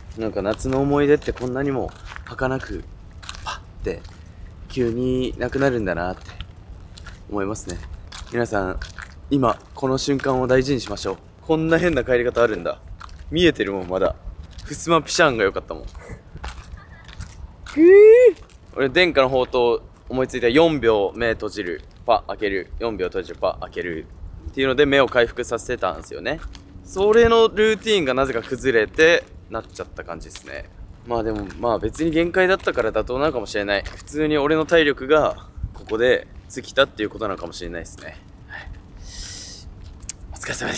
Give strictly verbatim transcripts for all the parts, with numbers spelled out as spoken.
なんか夏の思い出ってこんなにも儚くパッて急になくなるんだなって思いますね。皆さん今この瞬間を大事にしましょう。こんな変な帰り方あるんだ。見えてるもん。まだふすまピシャンが良かったもん。くー俺殿下の宝刀思いついた。よんびょう目閉じるパ開ける、よんびょう閉じるパ開けるっていうので目を回復させたんですよね。それのルーティーンがなぜか崩れてなっちゃった感じですね。まあでもまあ別に限界だったから妥当なのかもしれない。普通に俺の体力がここで尽きたっていうことなのかもしれないですね。はい、お疲れ様です。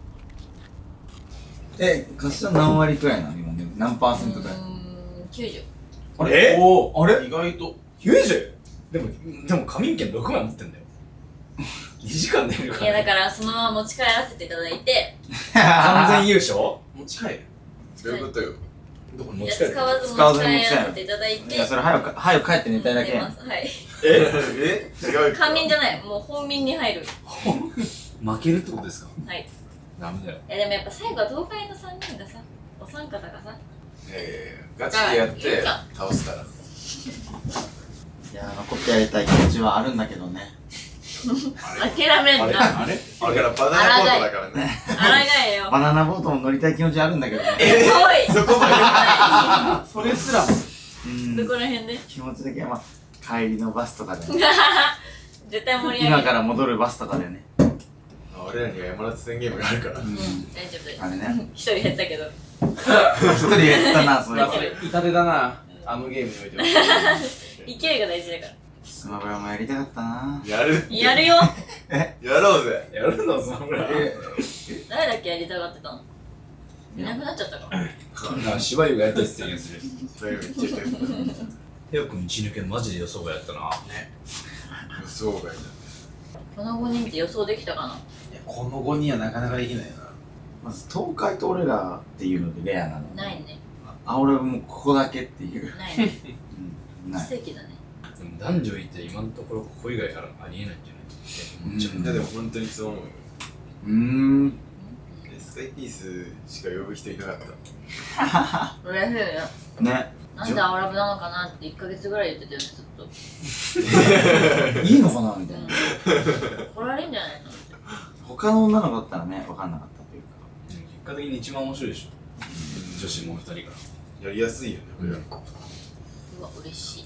え、頭何割くらいなの今ね、何パーセントくらい？ うーん、きゅうじゅう。 あれ？おー、あれ？ 意外ときゅうじゅう？でも、でも仮眠券ろくまい持ってんだよ。にじかん寝るから。 いやだからそのまま持ち帰らせていただいて、 完全優勝？ 持ち帰る。どういうことよ。 どこにいや持ち帰る？ 使わず持ち帰らせていただいて、 いや、それ早く、早く帰って寝たいだけやん。 寝ます。はい。 ええ違う。 仮眠じゃない、もう本眠に入る。 負けるってことですか？ はい。 ダメだよ。 いやでもやっぱ最後は東海のさんにんがさ、お三方がさ、 ええガチでやって倒すから。 いやー、残ってやりたい気持ちはあるんだけどね。 諦めんな。 あれあれからバナナボートだからね。 あらがえよ。 バナナボートも乗りたい気持ちあるんだけどね。 おいそこまで。 それすらも。うん。 どこら辺で気持ちだけは、まあ、帰りのバスとかでね。 絶対盛り上げる。 今から戻るバスとかでね。 俺らには山手線ゲームがあるから。 うん、大丈夫です。 あれね。 一人減ったけど。 一人やったな、それ。 それ痛手だな、あのゲームにおいては。 勢いが大事だから。 スマブラもやりたかったな。 やる。 やるよ。 えやろうぜ。 やるの、そのぐらい。 誰だっけやりたがってたの？いなくなっちゃったか。 あ、芝居がやったやつ宣言する。 めっちゃ痛い。 ヘオ君一抜けマジで予想外やったな。ね。 予想外だ。 このごにんって予想できたかな？ いや、このごにんはなかなかできないな。 まず、東海と俺らっていうのでレアなの。 ないね。 あ、俺もうここだけっていう。 ないね。 うん、ない。 奇跡だね。 でも男女いて今のところここ以外からありえないんじゃない？めっちゃうんいやでも本当にそう思うよ。 うーん。 スカイピースしか呼ぶ人いなかった。 嬉しいね。 ね。 なんでアラブなのかなっていっかげつぐらい言ってたよね、ずっと。 いいのかなみたいな。 怒られんじゃないの？ 他の女の子だったらね、分かんなかったというか。 結果的に一番面白いでしょ。女子もう二人が。 やりやすいよね、これは。 うわ、嬉しい。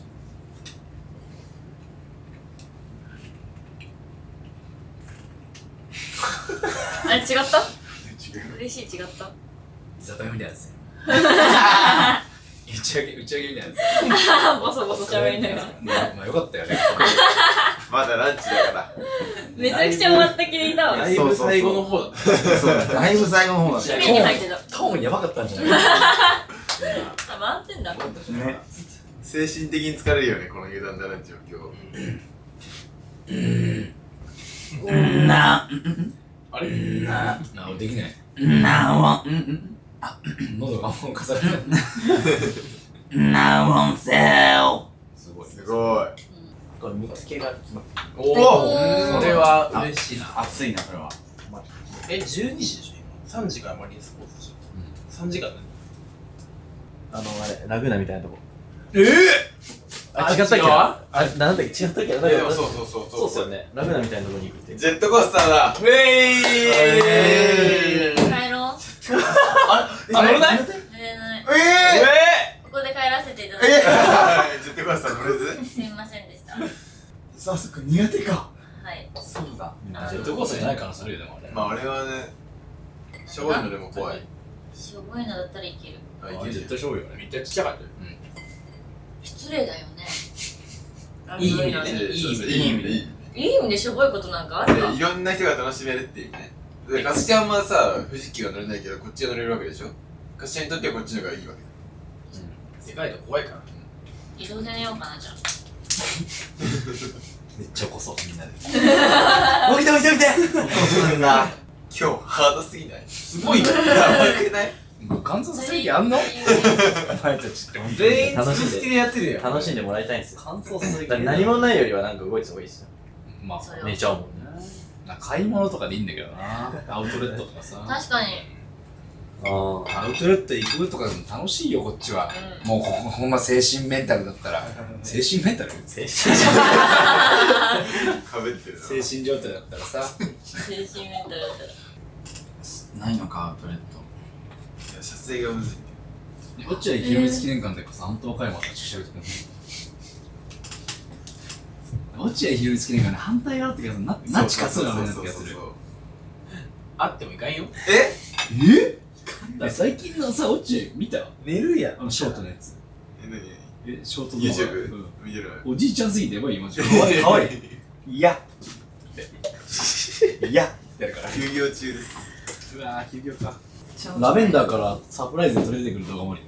あれ違った？ 違う。 嬉しい違った？ 居酒屋みたいなやつね。打ち上げ、打ち上げみたいなやボソボソ喋りながら。 つ。まあよかったよね。 まだランチだから。 めちゃくちゃ終わった気でいたわ。 だいぶ最後の方だった。 そう、だいぶ最後の方だ締めに入ってた。 トーンやばかったんじゃない？ あ、回ってんだ。 ね。 精神的に疲れるよね、この油断だランチは今日。 な、 あれなあ、俺できない。 なわ、うんうん。 喉がもうかされてなわんせよ。 すごい。 すごい。 これ見つけが決まった。 おおそれは嬉しいな。 熱いな、これは。 え、じゅうにじでしょ今。さんじからマリンスポーツでしょ。さんじから何？ あのあれラグーナみたいなとこ。 ええあ、違ったっけ？ 違うあ、なんだっけ？違ったっけ？なんかでもそうそうそうそうっすよね。ラグーナみたいなとこに行くって。 ジェットコースターだ。ウェイ帰ろう。 あ、乗れない？ 乗れない。 えここで帰らせていただえきます。 ジェットコースター乗れずすいませんでした。 さあ、そっか、苦手か。 はい。 そうだ。 ジェットコースターじゃないからそれでもあれ。 まああれはね、しょぼいのでも怖い。 しょぼいのだったらいける。 あ、 あいける絶対勝負よね。 めっちゃちっちゃかったよ。 失礼だよね。 いい意味でね。 いいいい意味で。 いい意味でいい。 いい意味でしょぼいことなんかあるか？ いろんな人が楽しめるっていうね。でカスちゃんはさ、富士急は乗れないけど、こっちは乗れるわけでしょ。カスちゃんにとってはこっちの方がいいわけ。 世界と怖いから。 移動で寝ようかな、じゃあ。 めっちゃこそみんなで。 起きた起きた起きた。そうだ。 今日ハードすぎない？ すごいよ。 やばくない？ もう乾燥させる気あんの？お前たちって本当に全員楽しんで好きでやってるやん。 楽しんでもらいたいんですよ。 乾燥させる気だから何もないよりはなんか動いてた方がいいですよ。 まあそれは寝ちゃうもんね。 なんか買い物とかでいいんだけどな。アウトレットとかさ。 確かに。 アウトレット行くとかでも楽しいよ、こっちは。もうほんほんま精神メンタルだったら。精神メンタル精神かぶってるな。 精神状態だったらさ。 精神メンタルだったらないのか、アウトレット。 いや、撮影がむずい。 こっちは清水記念館でさ、本当若いもん、調べてくれ。落合博満記念館ね、反対側って気がする。な、ナチ勝浦のような気がする。 あってもいかんよ。 ええだ最近のさ、落合見た寝るやん。 あの、ショートのやつ。 え、なにえ、ショートの YouTube？ うん、 見てるおじいちゃんすぎてやばい今。かわいいかわいい。いや。いや。 やるから。 休業中です。 うわぁ、休業か。ラベンダーからサプライズで取れてくる動画もあるよ。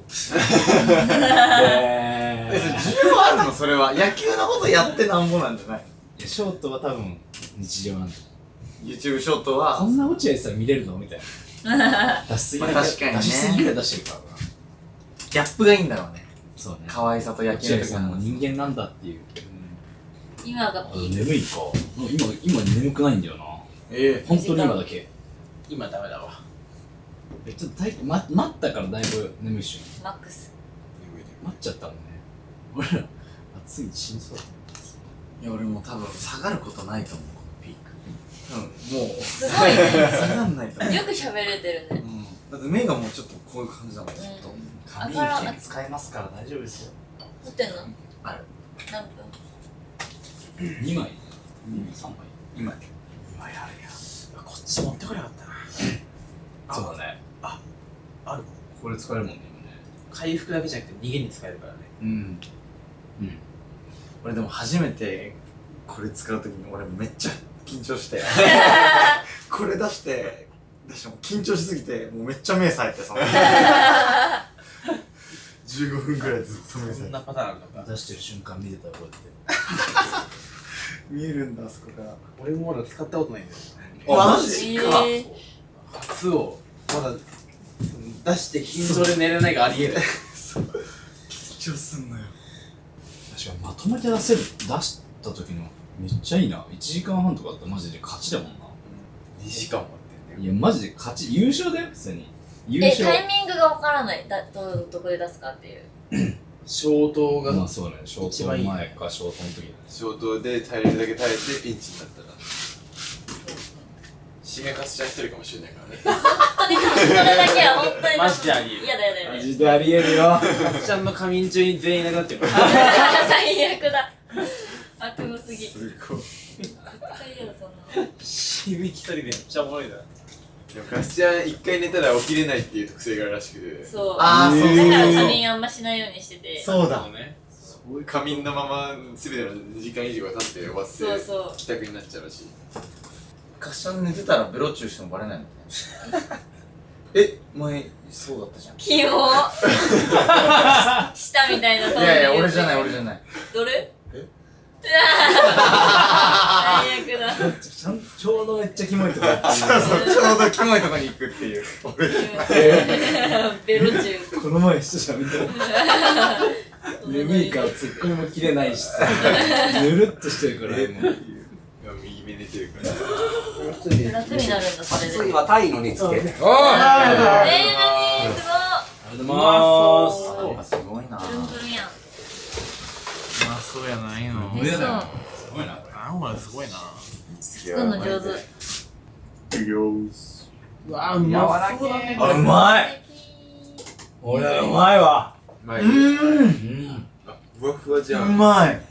えー。需要あるのそれは。野球のことやってなんぼなんじゃない？ いや、ショートは多分日常なんだ。 YouTube ショートはこんな落合さん見れるのみたいな。出しすぎまあ確かにね出しすぎぐらい出してるからな。 ギャップがいいんだろうね。 そうね。 可愛さと野落球の時合さんもの人間なんだっていう。 今がピーク。 眠いか。もう今、今眠くないんだよな。 ええ。 本当に今だけ。 今ダメだわ。 え、ちょっと待ま、待ったからだいぶ眠いっしょ。 マックス。 待っちゃったもんね。俺ら、暑い死にそう。 いや俺もう多分下がることないと思う、このピーク。うん、もうすごいね。 下がんないと思う。 よく喋れてるね。 うん。だって目がもうちょっとこういう感じだもん、ずっと。 髪だから剣使えますから大丈夫ですよ。 撮ってんのある。 何分にまいさんまい今。 今やるや。 こっち持ってこれなかったな。 そうだね。 あ、ある。 これ使えるもんね、今ね。 回復だけじゃなくて逃げに使えるからね。 うん。うん。 俺でも初めてこれ使うときに俺めっちゃ緊張してこれ出して出しても緊張しすぎてもうめっちゃ目冴えてさじゅうごふんぐらいずっと目冴えてそんなパターンあるのか出してる瞬間見てたらこうやって。 見えるんだあそこから俺もまだ使ったことないんだよ。 マジか、 えー初をまだ出して緊張で寝れないがありえる。 緊張すんのよ確かにまとめて出せる、出した時のめっちゃいいな。いちじかんはんとかだったらマジで勝ちだもんな。 にじかんもってんいや、マジで勝ち。優勝だよ、普通に。優え、 勝。 タイミングがわからない。だ、ど、どこで出すかっていう。 消灯がまあそうね、ショートの前かショートの時だね。 消灯で耐えれるだけ耐えてピンチになったら締めかすちゃん一人かもしれないからね。 本当にそれだけは本当にマジでありえる嫌だ嫌だ嫌だ。 マジでありえるよ。 かつちゃんの仮眠中に全員いなくなってるから。 最悪だ。悪夢すぎ。絶ごい対嫌だそんなの。 響き一人でめっちゃおもろいな。 でもかすちゃん一回寝たら起きれないっていう特性があるらしくて、 そう。 あーそうだから仮眠あんましないようにしてて。 そうだね。 仮眠のまま全てのにじかん以上が経って終わってそうそう帰宅になっちゃうらしい。 かしちゃん寝てたらベロチューしてもバレないのえ、前そうだったじゃんキモ舌みたいなトーンいやいや俺じゃい。 ない俺じゃないどれえ最悪だ。 ちゃんちょうどめっちゃキモいとこやってそうそうちょうどキモいとこに行くっていう俺ベロチュー。 この前してたみたいな。眠いからツッコミも切れないしさ。ぬるっとしてるから、もう。 右目寝てるから。 楽になるんだそれで。 次はタイの煮付け。 えー、なにすありがとうございまあすごいなごい。プルンプルンやん。 まあそうやないの。 す。無駄だよ。すごいな、これ。 あんまりすごいな。 作るの上手。 うわあ、うまそうだね。 あうまい俺はうまいわ。 前に。 うんうん。 あ、ふわふわじゃ。 うんまい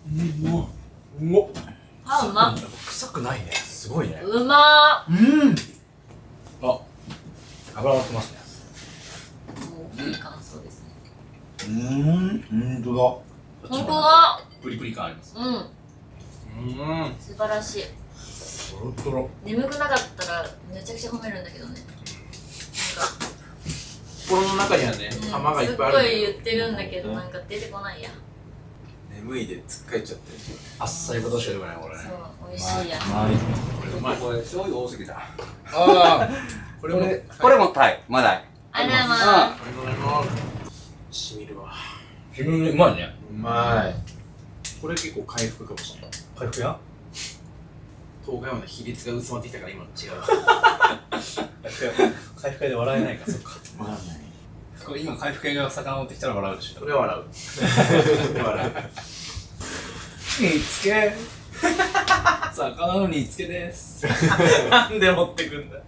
あ、うまっ。 臭くないね。すごいね。 うまうんあ、油乗ってますね。 ー。もういい感想ですね。 うんほんと本当だ。 プリプリ感あります。 うん。 うん。 素晴らしい。 トロトロ。 眠くなかったらめちゃくちゃ褒めるんだけどね。なんか、 心の中にはね、 うん、 玉がいっすっぱいあるんだよ。 ごい言ってるんだけど、なんか出てこないや。 眠いでつっかえちゃってる。 あっさりことしか言わない、これね。 そう、美味しいや。 はい。 うまい。 これ醤油多すぎた。 ああ。これも。 これもタイ、マダイ。 ありがとうございまありがとうございます。しみるわ。 自分うまいね。 うまい。これ結構回復かもしれない。 回復や。 東海オンの比率が薄まってきたから今の違う回復会で笑えないかそっかわかんない。 これ今回復会が遡ってきたら笑うでしょ。 それは笑う笑う煮つけ魚の煮つけですなんで持ってくんだ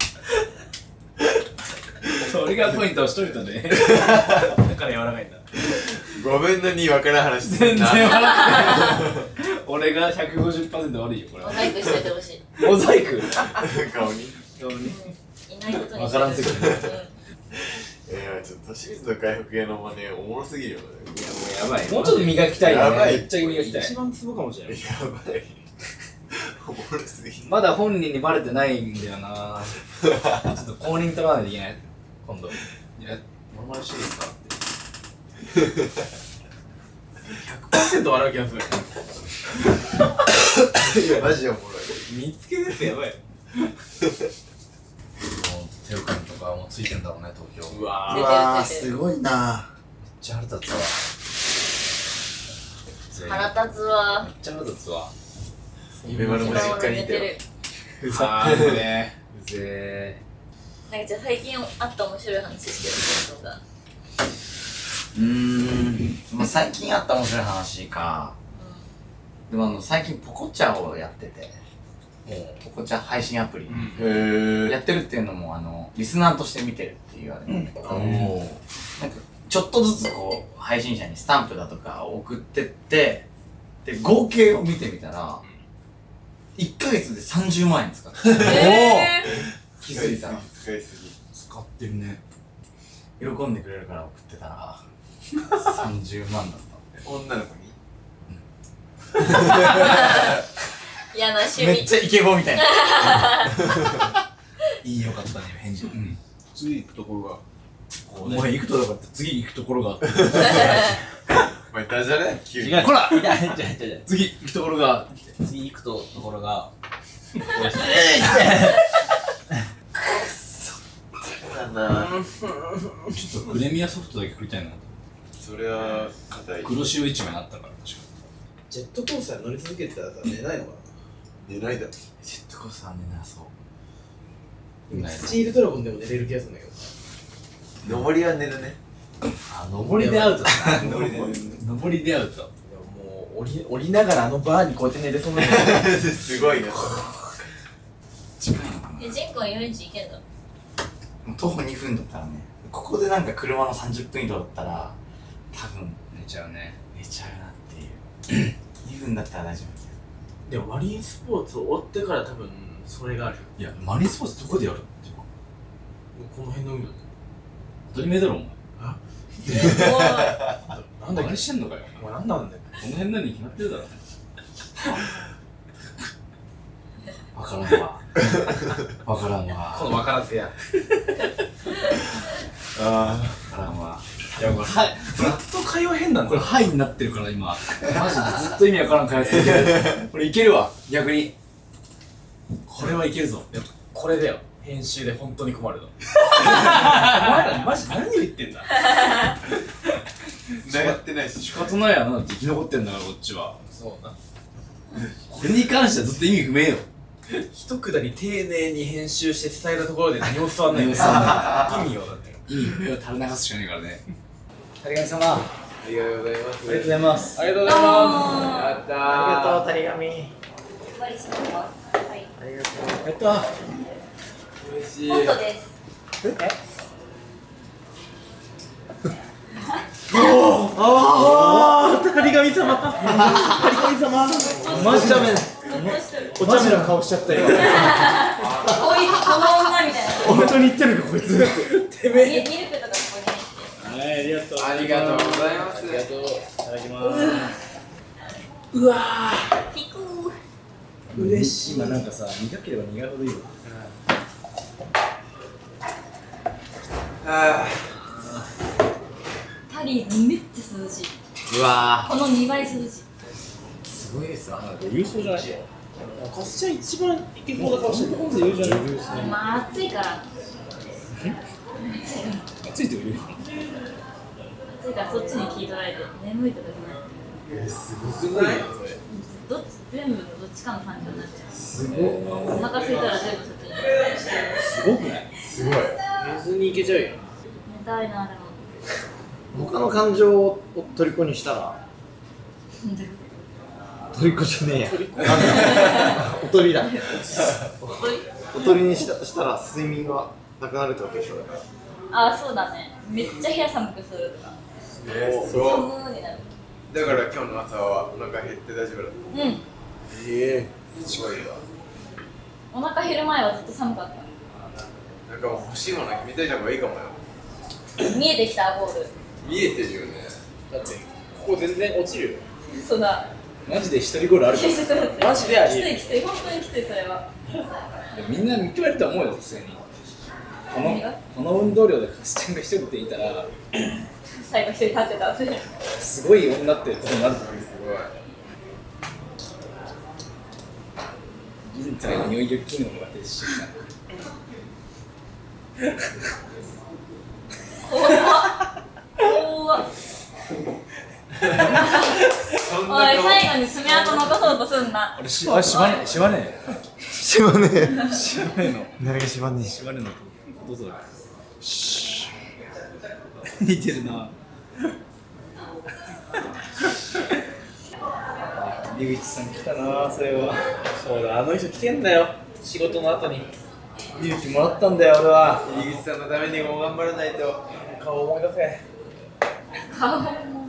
それがポイントをしといたねだから柔らかいんだごぶんのに分からん話す全然んな。 笑ってない俺が ひゃくごじゅっパーセント 悪いよこれはモザイクしといてほしい。 モザイク顔に。 いないことにわからんすぎるうんえー、ちょっと年水の回復系の真似おもろすぎるよね。 やばいもうちょっと磨きたいよねやばいめっちゃ磨きたい一番ツボかもしれないやばい。おもろすぎる。 まだ本人にバレてないんだよなちょっと公認取らないといけない今度いやモノマネしていいですかってひゃくパーセント 笑う気がするいや、マジでおもろい。 見つけですやばいもう手をかみとかもうついてんだろうね東京めっうわうわー、すごいな。 ちゃ腹立つわ腹立つわ。 めっちゃ腹立つわ夢丸も実家にいてよ。 うざーうねうぜなんかじゃあ最近あった面白い話してることが。 うーん、まあ、最近あった面白い話か。でもあの、最近ポコチャをやってて、ポコチャ配信アプリ。 へー。 やってるっていうのも、あの、リスナーとして見てるって言われてるんだけど、 おなんか、ちょっとずつこう、配信者にスタンプだとかを送ってって、で、合計を見てみたら、いっかげつでさんじゅうまんえん使って、 え気づいたら、 使いすぎ。 使ってるね喜んでくれるから送ってたら、さんじゅうまんだった。 女の子にー、嫌な趣味。 めっちゃイケボみたいな。 いいよかったね返事うん次行くところがお前行くとだから次行くところがお前ダジャレ急に。 ほらいや、じゃあ、じゃあ、じゃ次行くところがあ、次行くと、ところが、 だな。 ちょっとプレミアソフトだけ食いたいなそれは、硬い。 黒潮一枚あったから確かジェットコースター乗り続けてたらさ寝ないのか寝ないだろ。 ジェットコースター寝なそう。 なスチールドラゴンでも寝れる気がするんだけど登りは寝るね。 あ登りでアウトだな登りで寝るね。 登りでアウトいやもう降り降りながらあのバーにこうやって寝れそうなすごいな。 近いのかな。 え、ジンコン遊園地行けんの？ 徒歩にふんだったらね、ここでなんか車のさんじゅっぷん移動だったら、多分寝ちゃうね寝ちゃうなっていう。にふんだったら大丈夫。 でもマリンスポーツを追ってから多分それがあるよいやマリンスポーツどこでやるっていうかこの辺の海だって当たり前だろお前なんだっけ何してんのかよお前なんなんだよこの辺何に決まってるだろわからんわわからんわこの分からせやあわからんわいやこれはいずっと会話変なんこれだはいになってるから今マジでずっと意味わからん会話続けるこれいけるわ逆にこれはいけるぞこれだよ編集で本当に困るのお前らマジ何を言ってんだあ。繋がってないし。 仕方ないやなだって生き残ってんだからこっちはそうなこれに関してはずっと意味不明よ一くだり丁寧に編集して伝えたところで何も伝わんない何も伝わんない意味をだって意味不明を垂れ流すしかないからねありがとうございますありがとうございます。 ありがとうございますありがとうございますやったーありがとう、タリガミ。 バリスのははい。 やったー嬉しい。 ホットです。 あータリガミ様タリガミ様マジダメお茶目な顔しちゃったよおい、この女みたいな。 本当に言ってるのかこいつてめミえミルクとかここに入って。 はいありがとうありがとうございます。 ありがとういただきますうわピクー嬉しい今なんかさ苦ければ苦いほどいいよあタリーめっちゃ涼しい。 うわこのにばい涼しい。 ー、すごいですわ。 郵送じゃないカスちゃん一番イケボな顔してる今度言うじゃんまあ暑いから。 ついてるよ暑いからそっちに聞い取られて眠いとかじゃない。 すごくない？ ずっどっち全部のどっちかの感情になっちゃう。 すごい。 お腹空いたら全部そっちにすごくない？すごい。 寝ずにいけちゃうよ。 寝たいな。でも他の感情を虜にしたら虜じゃねえやおとりだおとりにしたしたら睡眠がなくなるってことでしょ。だからああ、そうだね。めっちゃ部屋寒くするとかえすごい。 寒になる。 だから今日の朝はお腹減って大丈夫だっうん。 た。ええすごいわ。 お腹減る前はずっと寒かった。 なんかもう欲しいもの決めといた方がいいかもよ。 見えてきたゴール。 見えてるよね。 だって、ここ全然落ちるよ。 そうだ。 マジで一人ゴールあるかちょっと待ってマジであきりえる。 ついきつい、本当にきつい、それは。 ら。みんな認めると思うよ、さすがに。この何がこの運動量でカスちゃんが一人でいたら、 最後一人立ってたって。 すごい女ってことになると思う。 すごい。 人体の入浴機能が停止して怖っ。怖っ。おい、最後に爪痕残そうとすんな。 俺し、あ、しばねえ、しばねしまねえ。しばねえの。 え誰がしまねえしばねえの弟だ。似てるな。井口さん来たな、それは。 そうだ、あの人来てんだよ。仕事の後に。 勇気もらったんだよ、俺は。 井口さんのためにも頑張らないと。 顔思い出せ。 顔。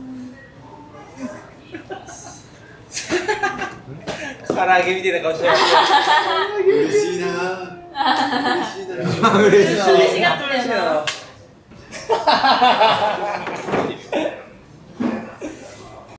唐揚げみたいな顔してる。 嬉しいなぁ。嬉しいなぁ。 嬉しい嬉しがってるな。